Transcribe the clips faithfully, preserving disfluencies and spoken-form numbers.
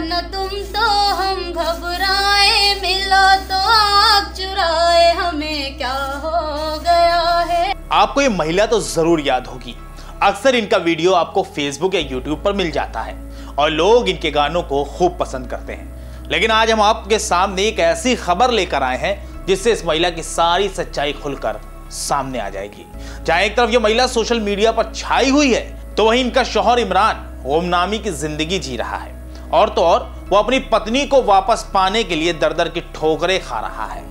न तुम तो हम घबराए, मिलो तो आग चुराए, हमें क्या हो गया है। आपको ये महिला तो जरूर याद होगी। अक्सर इनका वीडियो आपको फेसबुक या यूट्यूब पर मिल जाता है और लोग इनके गानों को खूब पसंद करते हैं। लेकिन आज हम आपके सामने एक ऐसी खबर लेकर आए हैं जिससे इस महिला की सारी सच्चाई खुलकर सामने आ जाएगी। जहां एक तरफ ये महिला सोशल मीडिया पर छाई हुई है, तो वहीं इनका शौहर इमरान ओम नामी की जिंदगी जी रहा है और तो और वो अपनी पत्नी को वापस पाने के लिए दर दर की ठोकरें खा रहा है।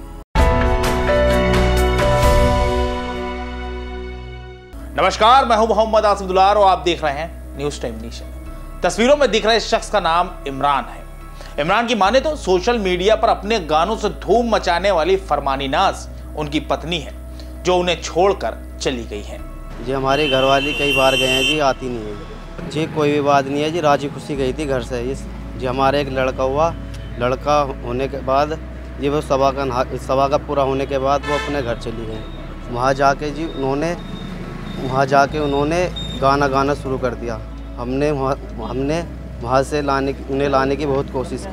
नमस्कार, मैं हूं मोहम्मद आसिफ दुलार और आप देख रहे हैं न्यूज टाइम नेशन। तस्वीरों में दिख रहे इस शख्स का नाम इमरान है। इमरान की माने तो सोशल मीडिया पर अपने गानों से धूम मचाने वाली फरमानी नाज उनकी पत्नी है, जो उन्हें छोड़कर चली गई है। जी हमारे घर वाली कई बार गए हैं जी, आती नहीं है जी। कोई भी बात नहीं है जी, राजी खुशी गई थी घर से। जी हमारे एक लड़का हुआ, लड़का होने के बाद जी वो सवा का सवा का पूरा होने के बाद वो अपने घर चली गए। वहाँ जाके जी उन्होंने वहाँ जाके उन्होंने गाना गाना शुरू कर दिया। हमने वहाँ हमने वहाँ से लाने की उन्हें लाने की बहुत कोशिश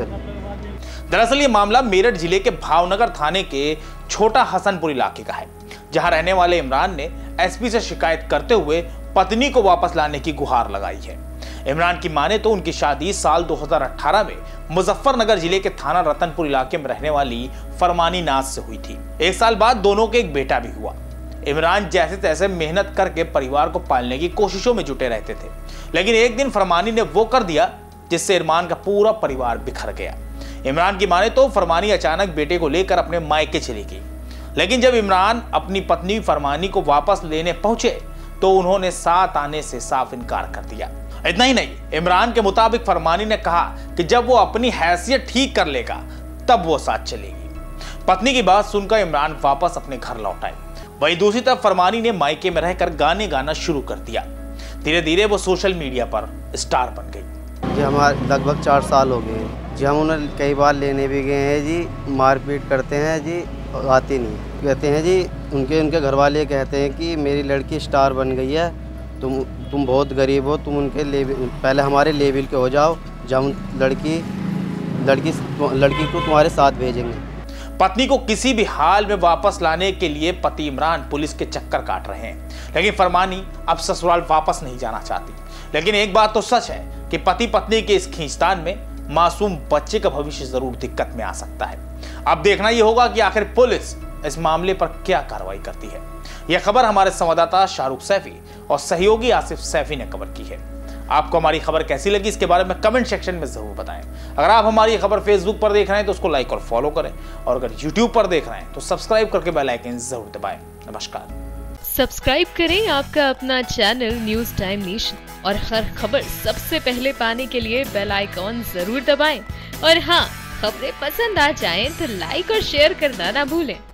करी। दरअसल ये मामला मेरठ जिले के भावनगर थाने के छोटा हसनपुर इलाके का है, जहां रहने वाले इमरान ने एसपी से शिकायत करते हुए पत्नी को वापस लाने की गुहार लगाई है। इमरान की माने तो उनकी शादी साल दो हज़ार अठारह में मुजफ्फरनगर जिले के थाना रतनपुर इलाके में रहने वाली फरमानी नाज से हुई थी। एक साल बाद दोनों के एक बेटा भी हुआ। इमरान जैसे तैसे मेहनत करके परिवार को पालने की कोशिशों में जुटे रहते थे, लेकिन एक दिन फरमानी ने वो कर दिया जिससे इमरान का पूरा परिवार बिखर गया। इमरान की माने तो फरमानी अचानक बेटे को लेकर अपने मायके चली गई, लेकिन जब इमरान अपनी पत्नी फरमानी को वापस लेने पहुंचे तो उन्होंने साथ आने से साफ इनकार कर दिया। इतना ही नहीं, इमरान के मुताबिक फरमानी ने कहा कि जब वो अपनी हैसियत ठीक कर लेगा तब वो साथ चलेगी। पत्नी की बात सुनकर इमरान वापस अपने घर लौट आए। वहीं दूसरी तरफ फरमानी ने मायके में रहकर गाने गाना शुरू कर दिया। धीरे धीरे वो सोशल मीडिया पर स्टार बन गई। जी हमारे लगभग चार साल हो गए जी। हम उन्हें कई बार लेने भी गए हैं जी, मारपीट करते हैं जी, आती नहीं। कहते हैं जी उनके उनके घर वाले कहते हैं कि मेरी लड़की स्टार बन गई है, तुम तुम बहुत गरीब हो, तुम उनके लेवल पहले हमारे लेवल के हो जाओ, जब लड़की लड़की लड़की को तुम्हारे साथ भेजेंगे। पत्नी को किसी भी हाल में वापस लाने के लिए पति इमरान पुलिस के चक्कर काट रहे हैं, लेकिन फरमानी अब ससुराल वापस नहीं जाना चाहती। लेकिन एक बात तो सच है कि पति पत्नी के इस खींचतान में मासूम बच्चे का भविष्य जरूर दिक्कत में आ सकता है। अब देखना यह होगा कि आखिर पुलिस इस मामले पर क्या कार्रवाई करती है। यह खबर हमारे संवाददाता शाहरुख सैफी और सहयोगी आसिफ सैफी ने कवर की है। आपको हमारी खबर कैसी लगी इसके बारे में कमेंट सेक्शन में जरूर बताएं। अगर आप हमारी खबर फेसबुक पर देख रहे हैं तो उसको लाइक और फॉलो करें, और अगर यूट्यूब पर देख रहे हैं तो सब्सक्राइब करके बेल आइकन जरूर दबाएं। नमस्कार। सब्सक्राइब करें आपका अपना चैनल न्यूज टाइम नेशन और हर खबर सबसे पहले पाने के लिए बेल आइकॉन जरूर दबाएं। और हाँ, खबरें पसंद आ जाएं तो लाइक और शेयर करना ना भूलें।